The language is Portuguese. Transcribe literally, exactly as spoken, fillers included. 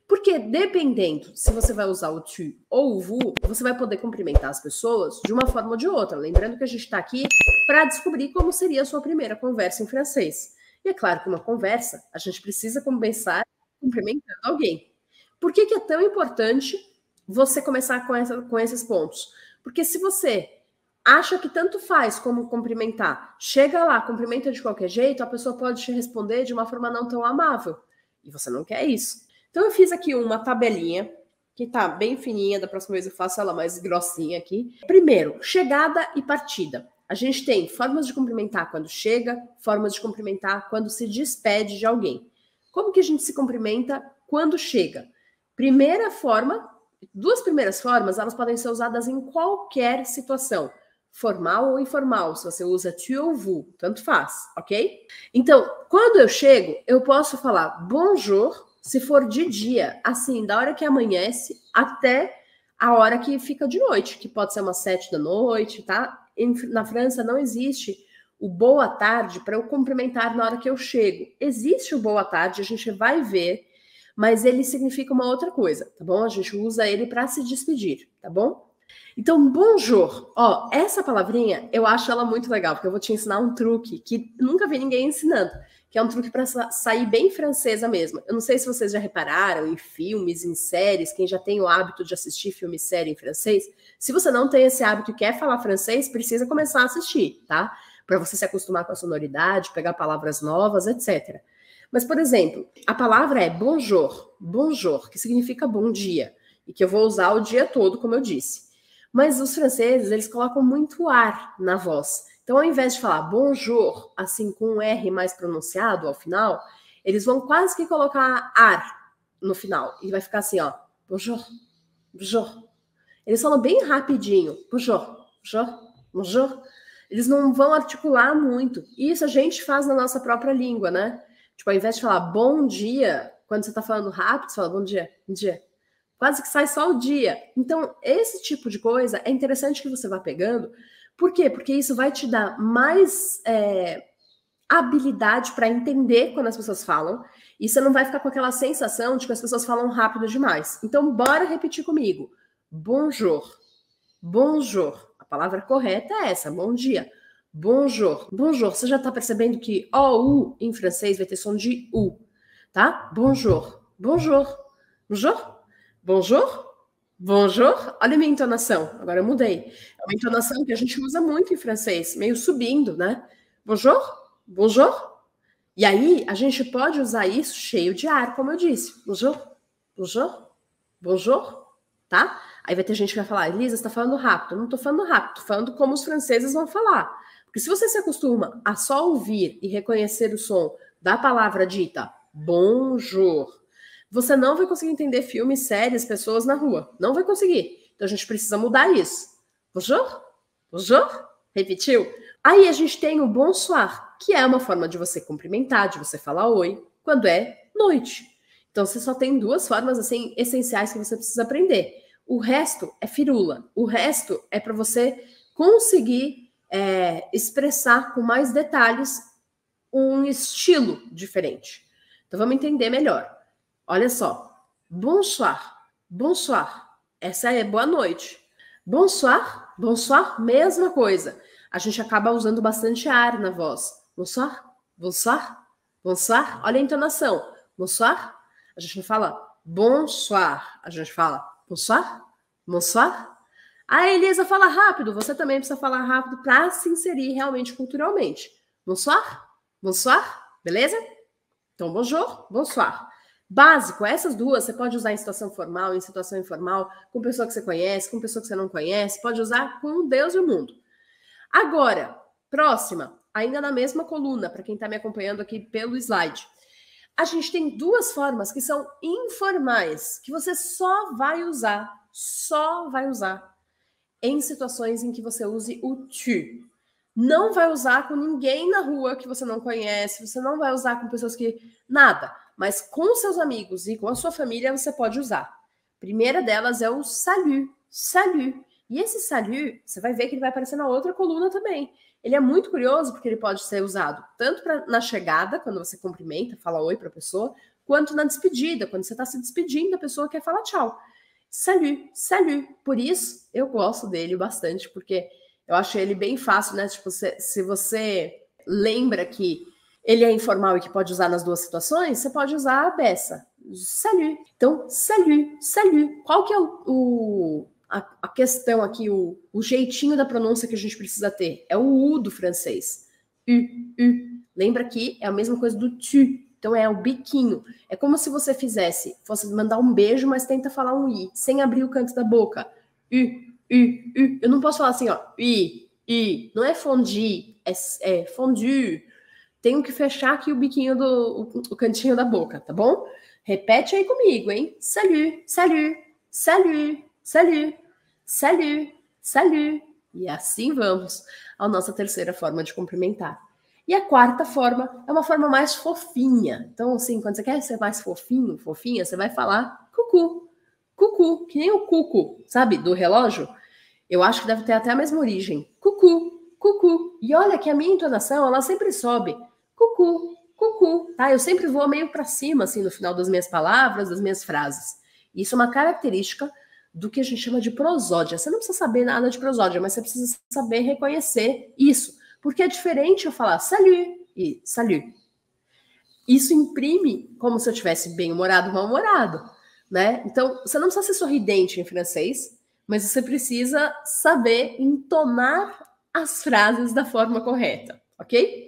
Porque dependendo se você vai usar o tu ou o vous, você vai poder cumprimentar as pessoas de uma forma ou de outra. Lembrando que a gente está aqui para descobrir como seria a sua primeira conversa em francês. E é claro que uma conversa, a gente precisa começar cumprimentando alguém. Por que que é tão importante você começar com, essa, com esses pontos? Porque se você acha que tanto faz como cumprimentar, chega lá, cumprimenta de qualquer jeito, a pessoa pode te responder de uma forma não tão amável. E você não quer isso. Então eu fiz aqui uma tabelinha, que tá bem fininha, da próxima vez eu faço ela mais grossinha aqui. Primeiro, chegada e partida. A gente tem formas de cumprimentar quando chega, formas de cumprimentar quando se despede de alguém. Como que a gente se cumprimenta quando chega? Primeira forma, duas primeiras formas, elas podem ser usadas em qualquer situação, formal ou informal, se você usa tu ou vous, tanto faz, ok? Então, quando eu chego, eu posso falar bonjour, se for de dia, assim, da hora que amanhece até a hora que fica de noite, que pode ser umas sete da noite, tá? Na França não existe o boa tarde para eu cumprimentar na hora que eu chego. Existe o boa tarde, a gente vai ver, mas ele significa uma outra coisa, tá bom? A gente usa ele para se despedir, tá bom? Então, bonjour. Ó, essa palavrinha, eu acho ela muito legal, porque eu vou te ensinar um truque que nunca vi ninguém ensinando, que é um truque para sair bem francesa mesmo. Eu não sei se vocês já repararam em filmes, em séries, quem já tem o hábito de assistir filme e série em francês, se você não tem esse hábito e quer falar francês, precisa começar a assistir, tá? Para você se acostumar com a sonoridade, pegar palavras novas, etcétera. Mas, por exemplo, a palavra é bonjour, bonjour, que significa bom dia, e que eu vou usar o dia todo, como eu disse. Mas os franceses, eles colocam muito ar na voz. Então, ao invés de falar bonjour, assim, com um R mais pronunciado ao final, eles vão quase que colocar ar no final. E vai ficar assim, ó, bonjour, bonjour. Eles falam bem rapidinho, bonjour, bonjour, bonjour. Eles não vão articular muito. Isso a gente faz na nossa própria língua, né? Tipo, ao invés de falar bom dia, quando você tá falando rápido, você fala bom dia, bom dia. Quase que sai só o dia. Então, esse tipo de coisa é interessante que você vá pegando. Por quê? Porque isso vai te dar mais é, habilidade para entender quando as pessoas falam. E você não vai ficar com aquela sensação de que as pessoas falam rápido demais. Então, bora repetir comigo. Bonjour. Bonjour. A palavra correta é essa, bom dia. Bonjour. Bonjour. Você já está percebendo que O, U em francês vai ter som de U, tá? Bonjour. Bonjour. Bonjour. Bonjour. Bonjour. Olha a minha entonação. Agora eu mudei. É uma entonação que a gente usa muito em francês, meio subindo, né? Bonjour. Bonjour. E aí, a gente pode usar isso cheio de ar, como eu disse. Bonjour. Bonjour. Bonjour. Tá? Aí vai ter gente que vai falar, Elisa, você tá falando rápido. Eu não tô falando rápido, tô falando como os franceses vão falar. Porque se você se acostuma a só ouvir e reconhecer o som da palavra dita bonjour, você não vai conseguir entender filmes, séries, pessoas na rua. Não vai conseguir. Então a gente precisa mudar isso. Bonjour? Bonjour? Repetiu? Aí a gente tem o bonsoir, que é uma forma de você cumprimentar, de você falar oi, quando é noite. Então você só tem duas formas assim essenciais que você precisa aprender. O resto é firula. O resto é para você conseguir é, expressar com mais detalhes um estilo diferente. Então vamos entender melhor. Olha só. Bonsoir. Bonsoir. Essa é boa noite. Bonsoir. Bonsoir, mesma coisa. A gente acaba usando bastante ar na voz. Bonsoir. Bonsoir. Bonsoir. Olha a entonação. Bonsoir. A gente não fala bonsoir. A gente fala bonsoir. Bonsoir. A Elisa fala rápido. Você também precisa falar rápido para se inserir realmente culturalmente. Bonsoir. Bonsoir. Beleza? Então, bonjour. Bonsoir. Básico, essas duas você pode usar em situação formal, em situação informal, com pessoa que você conhece, com pessoa que você não conhece, pode usar com Deus e o mundo. Agora, próxima, ainda na mesma coluna, para quem está me acompanhando aqui pelo slide. A gente tem duas formas que são informais, que você só vai usar, só vai usar em situações em que você use o tu. Não vai usar com ninguém na rua que você não conhece, você não vai usar com pessoas que... Nada. Mas com seus amigos e com a sua família você pode usar. A primeira delas é o salut. Salut. E esse salut, você vai ver que ele vai aparecer na outra coluna também. Ele é muito curioso porque ele pode ser usado tanto pra, na chegada, quando você cumprimenta, fala oi para a pessoa, quanto na despedida. Quando você está se despedindo, a pessoa quer falar tchau. Salut, salut. Por isso, eu gosto dele bastante, porque eu acho ele bem fácil, né? Tipo, se, se você lembra que ele é informal e que pode usar nas duas situações, você pode usar a beça. Salut. Então, salut, salut. Qual que é o, o, a, a questão aqui, o, o jeitinho da pronúncia que a gente precisa ter? É o U do francês. U, U. Lembra que é a mesma coisa do tu. Então, é o biquinho. É como se você fizesse, fosse mandar um beijo, mas tenta falar um I, sem abrir o canto da boca. U, U, U. Eu não posso falar assim, ó. I, I. Não é fondue, é, é fondue. Tenho que fechar aqui o biquinho do o, o cantinho da boca, tá bom? Repete aí comigo, hein? Salut, salut, salut, salut, salut, salut. E assim vamos à nossa terceira forma de cumprimentar. E a quarta forma é uma forma mais fofinha. Então, assim, quando você quer ser mais fofinho, fofinha, você vai falar cucu, cucu, que nem o cuco, sabe, do relógio. Eu acho que deve ter até a mesma origem. Cucu, cucu. E olha que a minha entonação, ela sempre sobe. Cucu, cucu, tá? Eu sempre vou meio para cima, assim, no final das minhas palavras, das minhas frases. Isso é uma característica do que a gente chama de prosódia. Você não precisa saber nada de prosódia, mas você precisa saber reconhecer isso. Porque é diferente eu falar salut e salut. Isso imprime como se eu tivesse bem-humorado ou mal-humorado, né? Então, você não precisa ser sorridente em francês, mas você precisa saber entonar as frases da forma correta, ok?